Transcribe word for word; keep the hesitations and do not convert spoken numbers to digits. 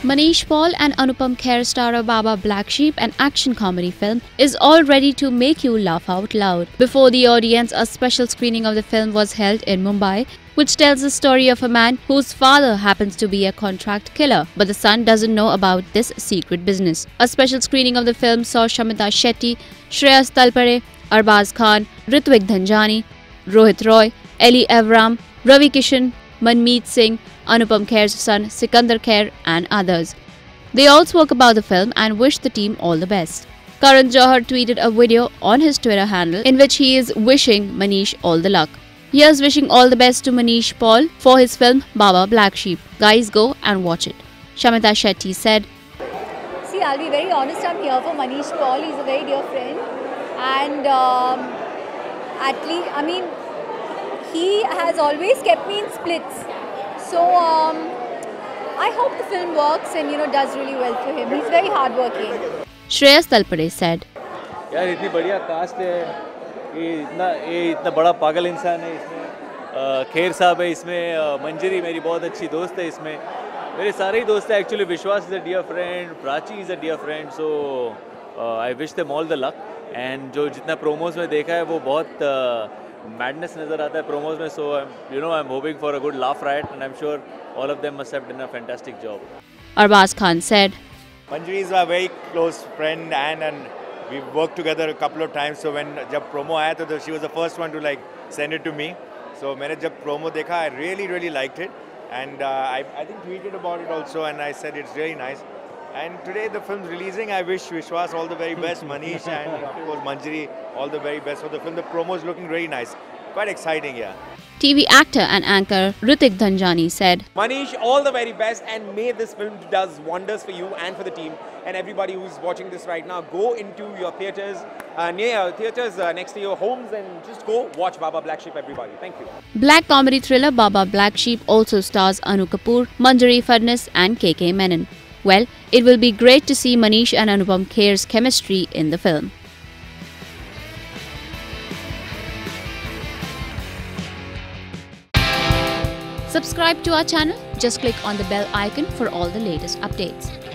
Manish Paul and Anupam Kher star of Baa Baa Black Sheep, an action comedy film, is all ready to make you laugh out loud. Before the audience, a special screening of the film was held in Mumbai, which tells the story of a man whose father happens to be a contract killer, but the son doesn't know about this secret business. A special screening of the film saw Shamita Shetty, Shreyas Talpade, Arbaaz Khan, Rithivik Dhanjani, Rohit Roy, Elli AvRam, Ravi Kishan, Manmeet Singh, Anupam Kher's son Sikander Kher and others. They all spoke about the film and wished the team all the best. Karan Johar tweeted a video on his Twitter handle in which he is wishing Manish all the luck. Here's wishing all the best to Manish Paul for his film Baa Baa Black Sheep. Guys, go and watch it. Shamita Shetty said, See, I'll be very honest, I'm here for Manish Paul. He's a very dear friend. And um, at least, I mean, he has always kept me in splits. So um, I hope the film works and, you know, does really well for him. He's very hardworking. Shreyas Talpade said, यार इतनी बढ़िया cast है, ये इतना ये इतना बड़ा पागल इंसान है इसमें, खेर साहब है इसमें, मंजरी मेरी बहुत अच्छी दोस्त है इसमें, मेरे सारे ही दोस्त हैं actually. Vishwas is a dear friend, Prachi is a dear friend, so I wish them all the luck. And जो जितना प्रोमोज में देखा है वो बहुत madness नजर आता है promos में, so I'm, you know I'm hoping for a good laugh riot and I'm sure all of them must have done a fantastic job. Arbaaz Khan said, Manjari is a very close friend and and we've worked together a couple of times, so when जब promo आया तो she was the first one to like send it to me. So मैंने जब promo देखा, I really really liked it and uh, I I think tweeted about it also and I said it's really nice. And today the film's releasing. I wish Vishwas all the very best, Manish and of course Manjari all the very best for the film. The promo is looking really nice. Quite exciting, yeah. T V actor and anchor Rithivik Dhanjani said, Manish, all the very best and may this film does wonders for you and for the team and everybody who's watching this right now. Go into your theatres, uh, near your theatres uh, next to your homes and just go watch Baa Baa Black Sheep, everybody. Thank you. Black comedy thriller Baa Baa Black Sheep also stars Anu Kapoor, Manjari Fadnis and K K Menon. Well, it will be great to see Manish and Anupam Kher's chemistry in the film. Subscribe to our channel. Just click on the bell icon for all the latest updates.